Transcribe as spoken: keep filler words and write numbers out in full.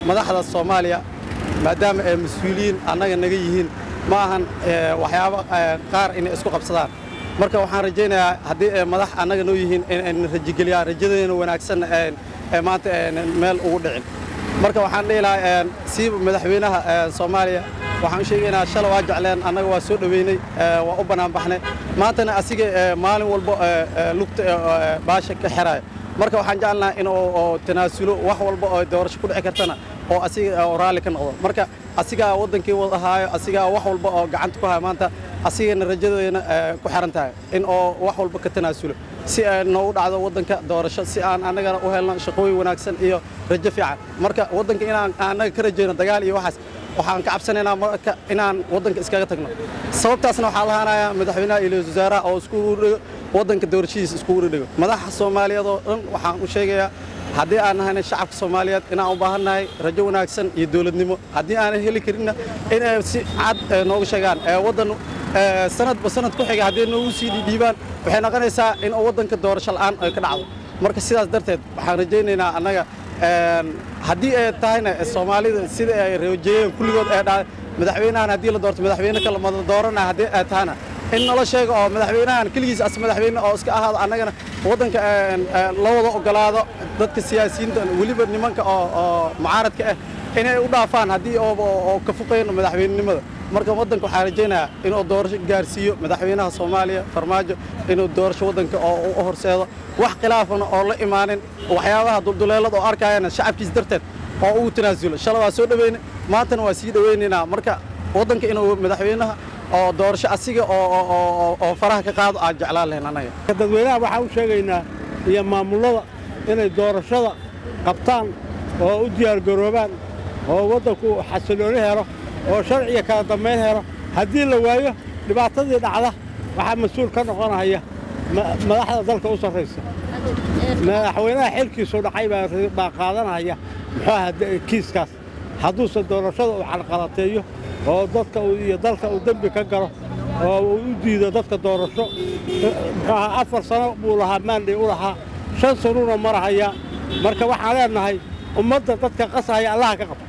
madaxda Soomaaliya maadaama ay mas'uuliyiin annaga naga yihiin ma ahan waxyaabo qaar in isku qabsadaan marka waxaan rajaynayaa haddii madax annaga noo yihiin in rajigeliyaan rajadeena wanaagsan ee maanta meel ugu dhicin marka waxaan dhihi lahaa si madaxweynaha Soomaaliya waxaan sheegaynaa shalay waa jecleen annaga waa soo dhaweynay waa u banaan baxnay maantana asiga maalin walba lugta baasha ka xiray marka waxaan jecelnahay in uu tanaasulo wax walba oo doorasho ku dhici kartana oo asiga raali ka noqdo marka asiga wadankii wada haayo asiga wax walba oo gacanta ku haya maanta asigana rajadeena ku xiran tahay in oo wax walba ka tanaasulo si aan noo dhacdo wadanka doorasho si aan anagana u helno shaqooyin wanaagsan iyo rajo fiican marka wadanka inaan anaga ka rajayno dagaal iyo waxaas waxaan ka cabsanaynaa marka inaan wadanka iskaga tagno sababtaasna waxaa lahaanayaa madaxweynaha iyo wasaaraha oo isku wadanka doorashadiisa isku dhigo madaxa Soomaaliyeed oo dhan waxaan u sheegayaa haddii aan nahay shacabka Soomaaliyeed inaan u baahannahay rajo wanaagsan iyo dawladnimo haddii aan heli karin in ay si cad noogu sheegaan wadan sanadba sanad ku xiga haddii noogu sii dhiibaan waxay noqonaysaa in wadanka doorasho la'aan ay ka dhacdo marka sidaas darteed waxaan rajaynaynaa annaga haddii ay tahayna Soomaalida sida ay rajeeyeen kulligood ay dhacay madaxweynahan haddii la doorto madaxweyne kale ma dooranaa haddii ay tahana in nala sheego oo madaxweynahan kaligiis as madaxweyne oo iska ahaado annagana wadanka la wada ogolaado dadka siyaasiyiinta waliba nimanka oo mucaaradka ah inay u dhaafaan haddii oo ka foqeeyno madaxweynenimada marka wadanka waxaan rajaynayaa inuu doorasho gaarsiiyo madaxweynaha Soomaaliya Farmaajo inuu doorasho wadanka oo u horseedo wax khilaafana oo la imaanin waxyaabaha dulduleelada oo arkayana shacabkiis darteed oo uu tanaasulo shalay waa soo dhaweynay maantana waa sii dhaweynaynaa marka wadanka inuu madaxweynaha oo doorasho asiga oo oo faraha ka qaado aan jeclaan lahayn anaga dadweynaha waxa uu sheegaynaa iyo maamulada inay doorashada qabtaan oo u diyaar garoobaan oo wadanku xasilooni helo oo sharciga kala dambeyn helo haddii la waayo dhibaatadii dhacda waxa mas'uul ka noqonaya madaxda dalka u sarreysa madaxweynaha xilkiisu dhacay baa qaadanaya muxuu kiiskaas hadduusan doorashada u xalqalateeyo oo dadka iyo dalka uu dambi ka galo oo uu u diido dadka doorasho afar sano buu lahaa maandhay u lahaa shan sanona marahaya marka waxaan leenahay ummadda dadka qasaya allaha ka qabta